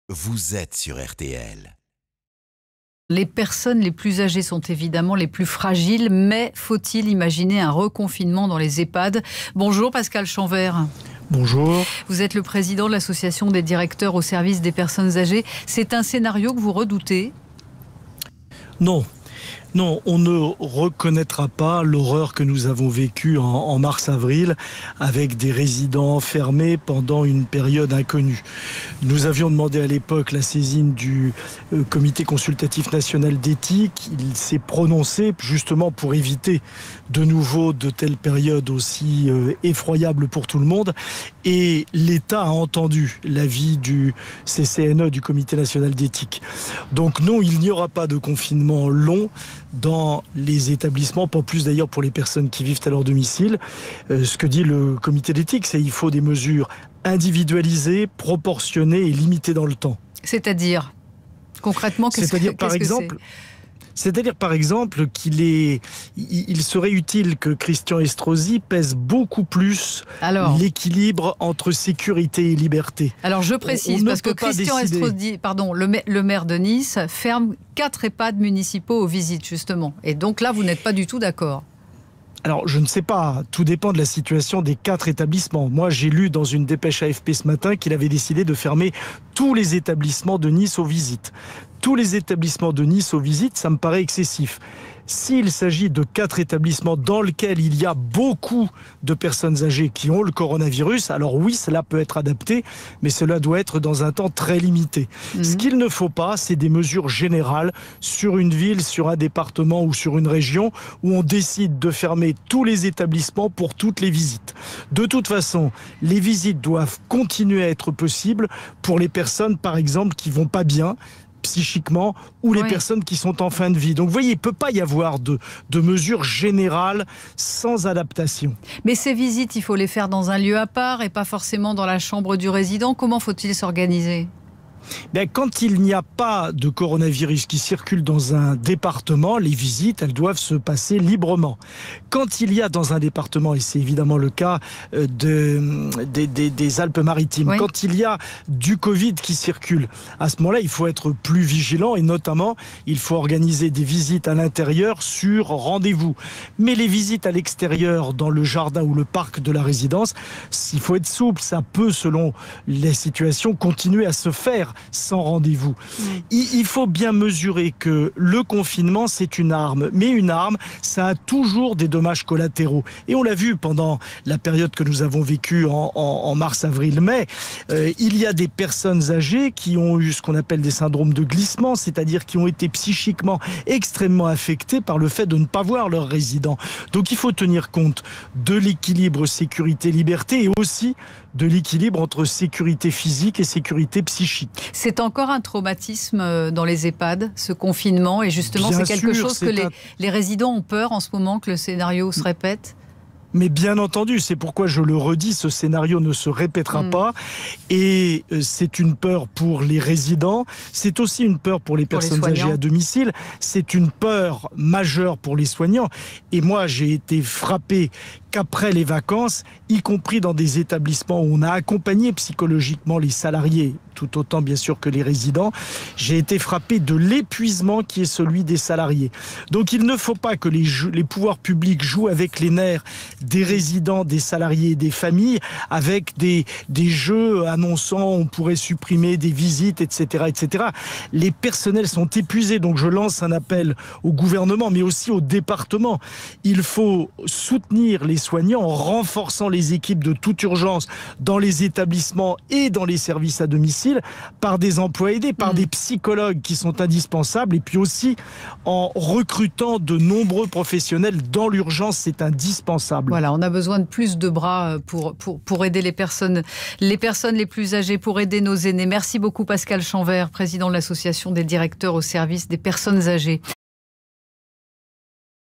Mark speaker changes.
Speaker 1: Vous êtes sur RTL.
Speaker 2: Les personnes les plus âgées sont évidemment les plus fragiles, mais faut-il imaginer un reconfinement dans les EHPAD? Bonjour Pascal Chanvert.
Speaker 3: Bonjour.
Speaker 2: Vous êtes le président de l'association des directeurs au service des personnes âgées. C'est un scénario que vous redoutez?
Speaker 3: Non, on ne reconnaîtra pas l'horreur que nous avons vécue en mars-avril avec des résidents fermés pendant une période inconnue. Nous avions demandé à l'époque la saisine du Comité consultatif national d'éthique. Il s'est prononcé justement pour éviter de nouveau de telles périodes aussi effroyables pour tout le monde. Et l'État a entendu l'avis du CCNE, du Comité national d'éthique. Donc non, il n'y aura pas de confinement long dans les établissements, pas plus d'ailleurs pour les personnes qui vivent à leur domicile. Ce que dit le comité d'éthique, c'est qu'il faut des mesures individualisées, proportionnées et limitées dans le temps.
Speaker 2: C'est-à-dire, concrètement,
Speaker 3: C'est-à-dire par exemple qu'il serait utile que Christian Estrosi pèse beaucoup plus l'équilibre entre sécurité et liberté.
Speaker 2: Alors je précise, parce que Christian Estrosi, le maire de Nice, ferme 4 EHPAD municipaux aux visites justement. Et donc là, vous n'êtes pas du tout d'accord.
Speaker 3: Alors, je ne sais pas, tout dépend de la situation des 4 établissements. Moi, j'ai lu dans une dépêche AFP ce matin qu'il avait décidé de fermer tous les établissements de Nice aux visites. Tous les établissements de Nice aux visites, ça me paraît excessif. S'il s'agit de 4 établissements dans lesquels il y a beaucoup de personnes âgées qui ont le coronavirus, alors oui, cela peut être adapté, mais cela doit être dans un temps très limité. Ce qu'il ne faut pas, c'est des mesures générales sur une ville, sur un département ou sur une région où on décide de fermer tous les établissements pour toutes les visites. De toute façon, les visites doivent continuer à être possibles pour les personnes, par exemple, qui vont pas bien psychiquement, ou les personnes qui sont en fin de vie. Donc vous voyez, il ne peut pas y avoir de mesures générales sans adaptation.
Speaker 2: Mais ces visites, il faut les faire dans un lieu à part et pas forcément dans la chambre du résident. Comment faut-il s'organiser ?
Speaker 3: Quand il n'y a pas de coronavirus qui circule dans un département, les visites, elles doivent se passer librement. Quand il y a dans un département, et c'est évidemment le cas des Alpes-Maritimes, quand il y a du Covid qui circule, à ce moment-là, il faut être plus vigilant et notamment, il faut organiser des visites à l'intérieur sur rendez-vous. Mais les visites à l'extérieur, dans le jardin ou le parc de la résidence, il faut être souple, ça peut, selon les situations, continuer à se faire sans rendez-vous. Il faut bien mesurer que le confinement, c'est une arme. Mais une arme, ça a toujours des dommages collatéraux. Et on l'a vu pendant la période que nous avons vécue en mars, avril, mai. Il y a des personnes âgées qui ont eu ce qu'on appelle des syndromes de glissement, c'est-à-dire qui ont été psychiquement extrêmement affectés par le fait de ne pas voir leurs résidents. Donc il faut tenir compte de l'équilibre sécurité-liberté et aussi de l'équilibre entre sécurité physique et sécurité psychique.
Speaker 2: C'est encore un traumatisme dans les EHPAD, ce confinement, et justement c'est quelque chose que les résidents ont peur en ce moment que le scénario se répète?
Speaker 3: Mais bien entendu, c'est pourquoi je le redis, ce scénario ne se répétera pas. Et c'est une peur pour les résidents, c'est aussi une peur pour les personnes âgées à domicile, c'est une peur majeure pour les soignants. Et moi, j'ai été frappé qu'après les vacances, y compris dans des établissements où on a accompagné psychologiquement les salariés, tout autant bien sûr que les résidents, j'ai été frappé de l'épuisement qui est celui des salariés. Donc il ne faut pas que les pouvoirs publics jouent avec les nerfs des résidents, des salariés, des familles, avec des jeux annonçant on pourrait supprimer des visites, etc., etc. Les personnels sont épuisés, donc je lance un appel au gouvernement, mais aussi au département. Il faut soutenir les soignants en renforçant les équipes de toute urgence dans les établissements et dans les services à domicile par des emplois aidés, par des psychologues qui sont indispensables et puis aussi en recrutant de nombreux professionnels dans l'urgence, c'est indispensable.
Speaker 2: Voilà, on a besoin de plus de bras pour aider les personnes les plus âgées, pour aider nos aînés. Merci beaucoup Pascal Chanvert, président de l'association des directeurs au service des personnes âgées.